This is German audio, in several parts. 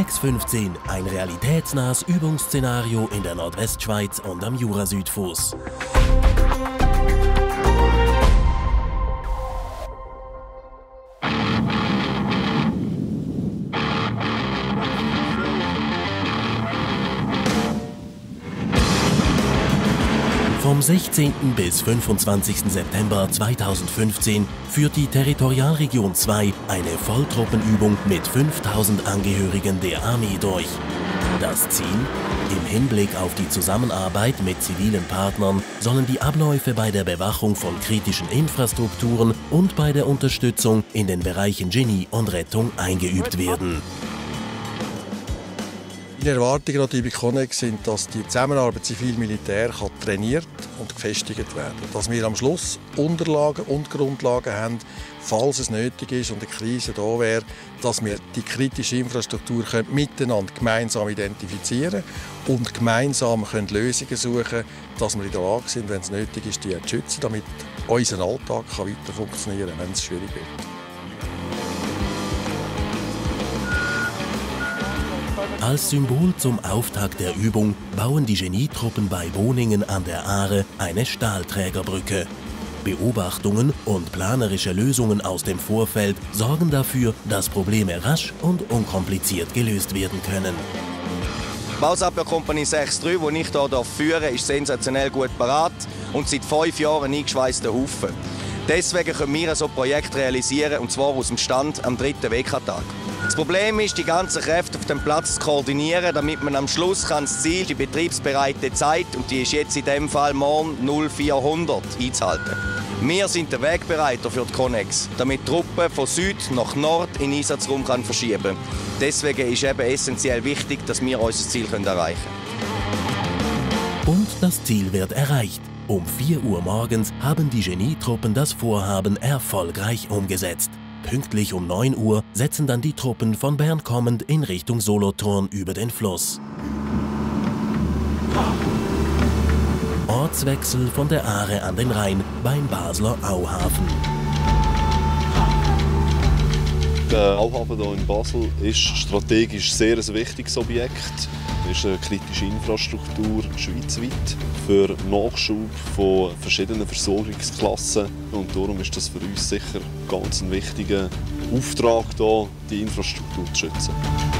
Connex 15, ein realitätsnahes Übungsszenario in der Nordwestschweiz und am Jura-Südfuss. Vom 16. bis 25. September 2015 führt die Territorialregion 2 eine Volltruppenübung mit 5000 Angehörigen der Armee durch. Das Ziel? Im Hinblick auf die Zusammenarbeit mit zivilen Partnern sollen die Abläufe bei der Bewachung von kritischen Infrastrukturen und bei der Unterstützung in den Bereichen Genie und Rettung eingeübt werden. Die Erwartungen bei Connex sind, dass die Zusammenarbeit zivil-militär trainiert und gefestigt werden kann. Dass wir am Schluss Unterlagen und Grundlagen haben, falls es nötig ist und eine Krise da wäre, dass wir die kritische Infrastruktur miteinander gemeinsam identifizieren und gemeinsam Lösungen suchen können, dass wir in der Lage sind, wenn es nötig ist, die zu schützen, damit unser Alltag weiter funktionieren kann, wenn es schwierig wird. Als Symbol zum Auftakt der Übung bauen die Genietruppen bei Boningen an der Aare eine Stahlträgerbrücke. Beobachtungen und planerische Lösungen aus dem Vorfeld sorgen dafür, dass Probleme rasch und unkompliziert gelöst werden können. Die Bausabwehrkompanie 6-3, die ich hier führe, ist sensationell gut parat und seit 5 Jahren ein eingeschweisster Haufen. Deswegen können wir so ein Projekt realisieren, und zwar aus dem Stand am 3. WK-Tag. Das Problem ist, die ganzen Kräfte auf dem Platz zu koordinieren, damit man am Schluss das Ziel, die betriebsbereite Zeit, und die ist jetzt in diesem Fall morgen 0400, einzuhalten. Wir sind der Wegbereiter für die Connex, damit die Truppe von Süd nach Nord in den Einsatzraum verschieben kann. Deswegen ist eben essentiell wichtig, dass wir unser Ziel erreichen können. Und das Ziel wird erreicht. Um 4 Uhr morgens haben die Genietruppen das Vorhaben erfolgreich umgesetzt. Pünktlich um 9 Uhr setzen dann die Truppen von Bern kommend in Richtung Solothurn über den Fluss. Ortswechsel von der Aare an den Rhein beim Basler Auhafen. Der Auhafen hier in Basel ist strategisch sehr ein wichtiges Objekt. Es ist eine kritische Infrastruktur schweizweit für Nachschub von verschiedenen Versorgungsklassen. Und darum ist das für uns sicher ganz ein wichtiger Auftrag, hier die Infrastruktur zu schützen.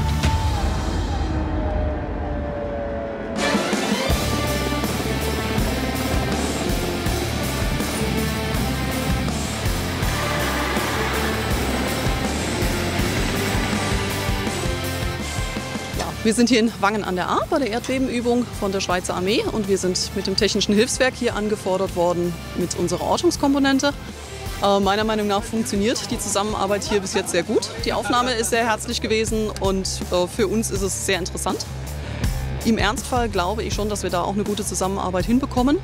Wir sind hier in Wangen an der Ahr bei der Erdbebenübung von der Schweizer Armee und wir sind mit dem Technischen Hilfswerk hier angefordert worden mit unserer Ortungskomponente. Meiner Meinung nach funktioniert die Zusammenarbeit hier bis jetzt sehr gut. Die Aufnahme ist sehr herzlich gewesen und für uns ist es sehr interessant. Im Ernstfall glaube ich schon, dass wir da auch eine gute Zusammenarbeit hinbekommen.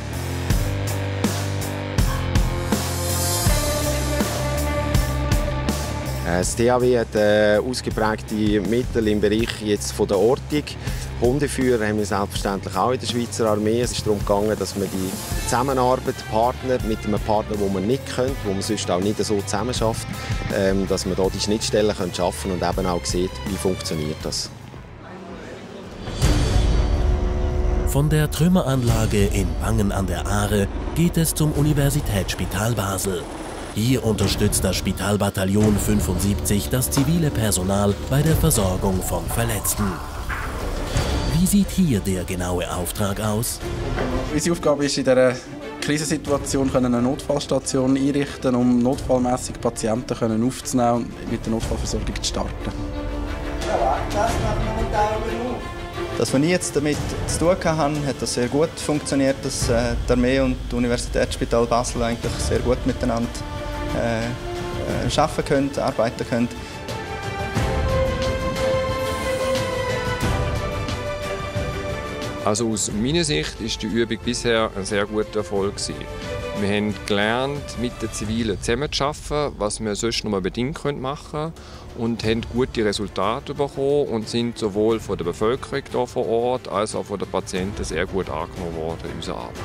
Das THW hat ausgeprägte Mittel im Bereich jetzt von der Ortung. Hundeführer haben wir selbstverständlich auch in der Schweizer Armee. Es ist darum gegangen, dass man die Zusammenarbeit mit einem Partner, den man nicht kennt, wo man sonst auch nicht so zusammenarbeitet, dass man da die Schnittstellen schaffen und eben auch sieht, wie funktioniert das. Von der Trümmeranlage in Wangen an der Aare geht es zum Universitätsspital Basel. Hier unterstützt das Spitalbataillon 75 das zivile Personal bei der Versorgung von Verletzten. Wie sieht hier der genaue Auftrag aus? Unsere Aufgabe ist, in dieser Krisensituation eine Notfallstation einrichten, um notfallmässig Patienten aufzunehmen und mit der Notfallversorgung zu starten. Das, was ich jetzt damit zu tun hatte, hat das sehr gut funktioniert, dass die Armee und das Universitätsspital Basel eigentlich sehr gut miteinander arbeiten können. Also aus meiner Sicht ist die Übung bisher ein sehr guter Erfolg. Wir haben gelernt, mit den Zivilen zusammenzuarbeiten, was wir sonst nur bedingt machen können, und haben gute Resultate bekommen und sind sowohl von der Bevölkerung hier vor Ort als auch von den Patienten sehr gut angenommen worden in unserer Arbeit.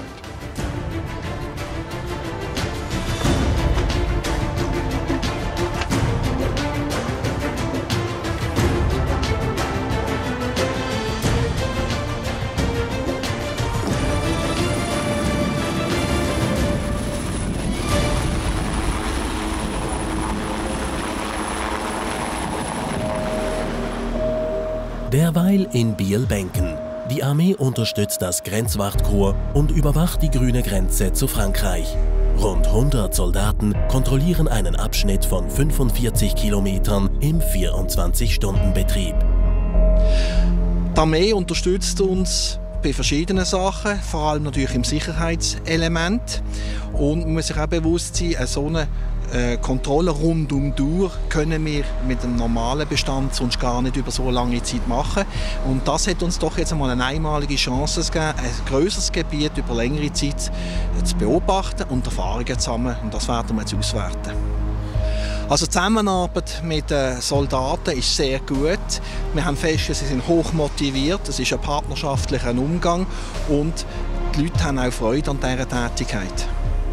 Derweil in Biel-Benken. Die Armee unterstützt das Grenzwachtkorps und überwacht die grüne Grenze zu Frankreich. Rund 100 Soldaten kontrollieren einen Abschnitt von 45 Kilometern im 24-Stunden-Betrieb. Die Armee unterstützt uns bei verschiedenen Sachen, vor allem natürlich im Sicherheitselement. Und man muss sich auch bewusst sein, so eine Kontrolle rund um die Uhr können wir mit einem normalen Bestand sonst gar nicht über so lange Zeit machen. Und das hat uns doch jetzt einmal eine einmalige Chance gegeben, ein grösseres Gebiet über längere Zeit zu beobachten und Erfahrungen zu sammeln. Und das werden wir jetzt auswerten. Also die Zusammenarbeit mit den Soldaten ist sehr gut. Wir haben festgestellt, sie sind hoch motiviert, es ist ein partnerschaftlicher Umgang und die Leute haben auch Freude an dieser Tätigkeit.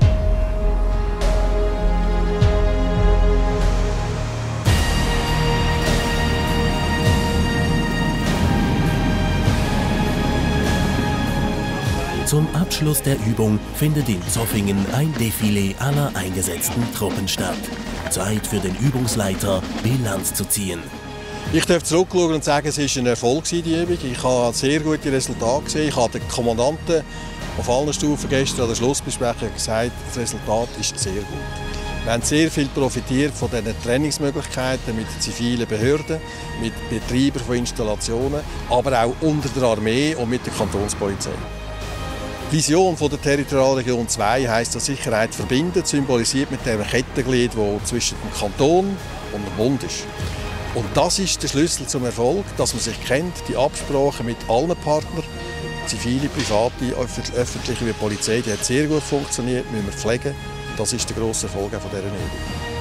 Zum Abschluss der Übung findet in Zoffingen ein Defilé aller eingesetzten Truppen statt. Zeit für den Übungsleiter, Bilanz zu ziehen. Ich darf zurückschauen und sagen, es war ein Erfolg, die Übung. Ich habe sehr gute Resultate gesehen. Ich habe den Kommandanten auf allen Stufen gestern an der Schlussbesprechung gesagt, das Resultat ist sehr gut. Wir haben sehr viel profitiert von diesen Trainingsmöglichkeiten mit zivilen Behörden, mit Betreibern von Installationen, aber auch unter der Armee und mit der Kantonspolizei. Die Vision der Territorialregion 2 heisst, dass Sicherheit verbindet, symbolisiert mit dem Kettenglied, das zwischen dem Kanton und dem Bund ist. Und das ist der Schlüssel zum Erfolg, dass man sich kennt, die Absprache mit allen Partnern, zivile, private, öffentliche wie die Polizei, die hat sehr gut funktioniert, müssen wir pflegen. Das ist der grosse Erfolg von dieser Übung.